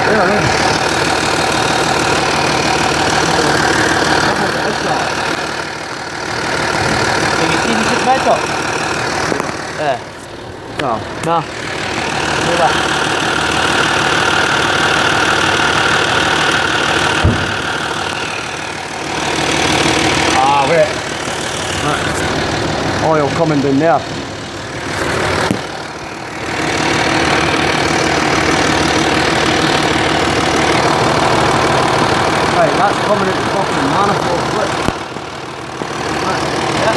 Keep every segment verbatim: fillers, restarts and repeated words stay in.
Yeah, yeah. Heb je het niet goed bij toch? Eh. No. No. Doe dat. Ah, wait. Right. Oil coming in there. Right, that's coming at the fucking manifold flip. Right, yeah.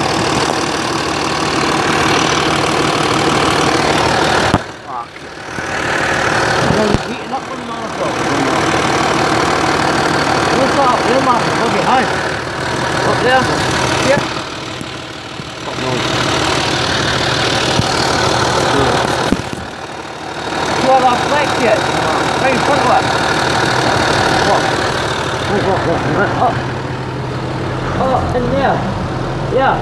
Fuck. Dan is heating up on the manifold. What's that up there, man? Look behind. Up there? Yeah. Fuck no. Do I have that flex yet? Right in front of it. What? What, what, what? Right. Oh. Oh, in there. Yeah.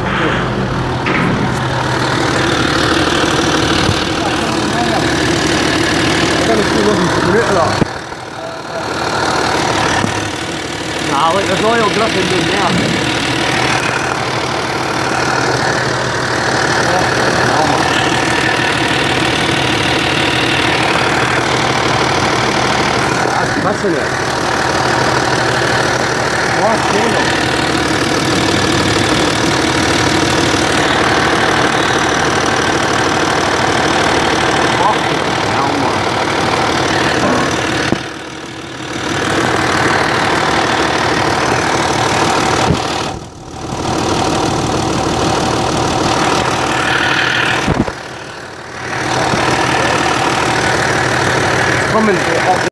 I'm gonna see nothing coming out of that. Nah, look, there's oil dripping in there. That's missing it. What cable? Fucking hell, man. Coming to up